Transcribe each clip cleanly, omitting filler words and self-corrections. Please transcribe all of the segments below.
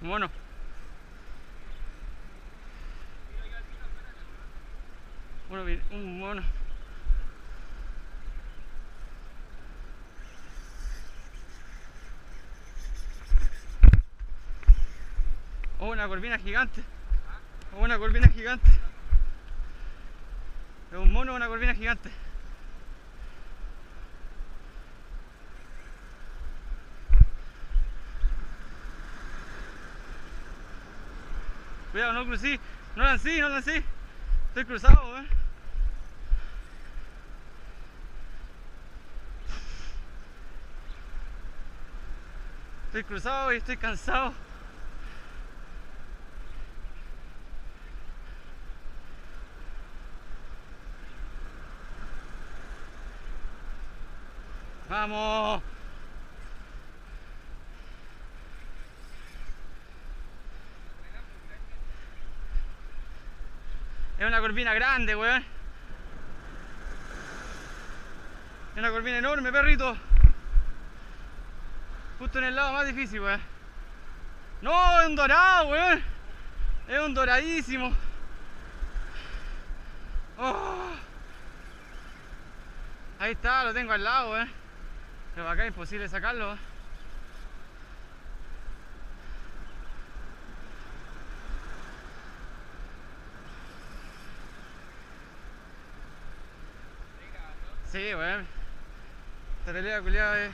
Un mono. Un mono. Oh, una corvina gigante. Oh, una corvina gigante. Es un mono o una corvina gigante. Cuidado, no crucí. No lancé, no lancé. Estoy cruzado, weón. Estoy cruzado y estoy cansado. ¡Vamos! Es una corvina grande, weón. Es una corvina enorme, perrito. Justo en el lado más difícil, weón. No, es un dorado, weón. Es un doradísimo. Oh. Ahí está, lo tengo al lado, weón. Pero acá es imposible sacarlo, weón. Sí, weón. Esta pelea culiada es...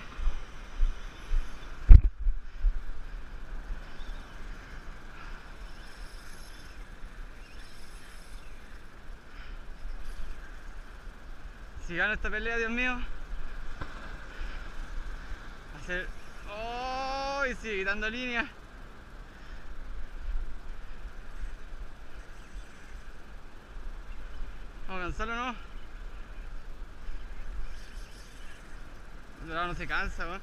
Si gano esta pelea, Dios mío, va a ser... ¡Oh! Y sigue quitando línea. Vamos a cansarlo, ¿no? El dorado no se cansa, weón.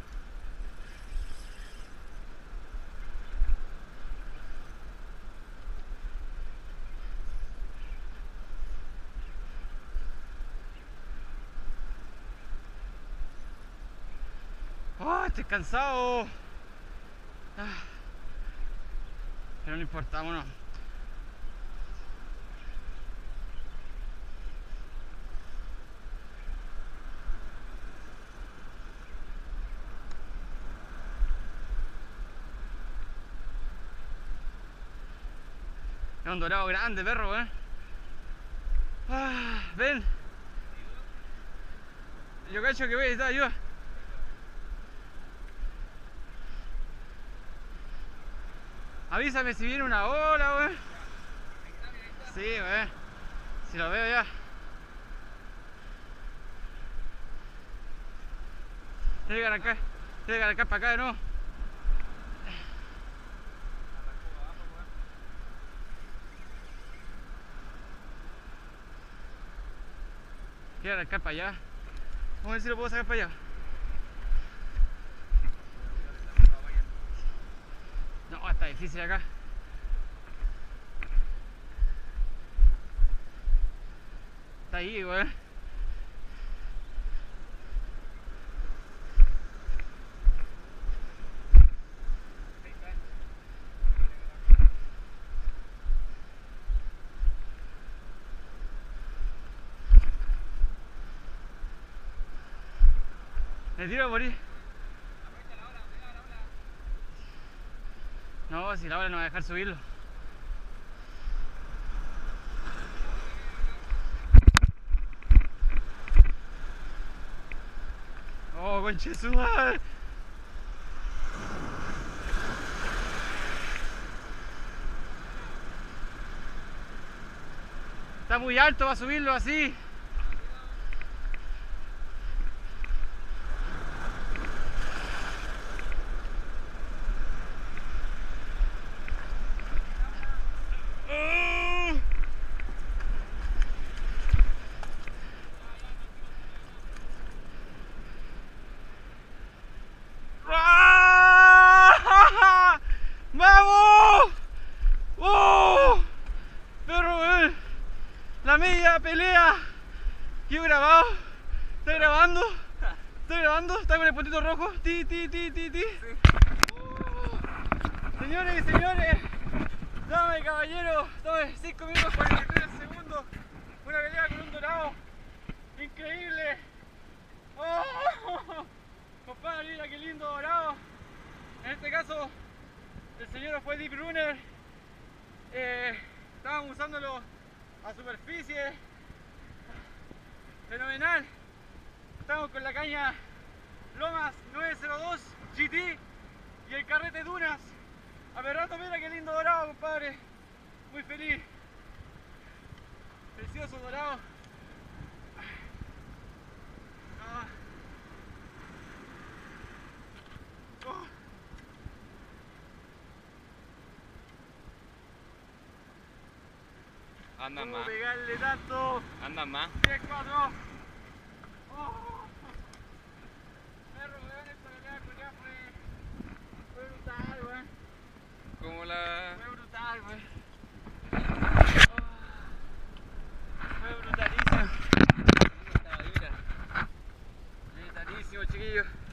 ¡Oh! Estoy cansado. Ah. Pero no importa, vámonos. Es un dorado grande, perro, weón. Ah, ven. Yo cacho que voy a necesitar ayuda. Avísame si viene una ola, weón. Sí, weón. Si lo veo ya. Tiene que arrancar para acá de nuevo. Quiero arrancar para allá. Vamos a ver si lo puedo sacar para allá. No, está difícil acá. Está ahí, weón. Me tiro a morir. No, si la ola no va a dejar subirlo. Oh, conche su madre. Está muy alto para subirlo así. ¡Vamos! ¡Oh! Perro, weón. La media pelea. Qué grabado. ¿Está grabando? ¿Está grabando? ¿Está con el puntito rojo? Ti. Señores y señores, damas y caballeros, 5 minutos 43 segundos. Una pelea con un dorado. Increíble. ¡Oh! Compadre, mira qué lindo dorado. En este caso, el señor fue Deep Runner. Estaban usándolo a superficie. Fenomenal. Estamos con la caña Lomas 902 GT y el carrete Dunas. Aperrando, mira qué lindo dorado, compadre. Muy feliz. Precioso dorado. Anda más. Pegarle tanto. Anda más. 10, 4. Perro, weón, esta pelea fue brutal, weón. Como la... Fue brutal, weón. Fue brutalísimo. Brutalísimo, chiquillos.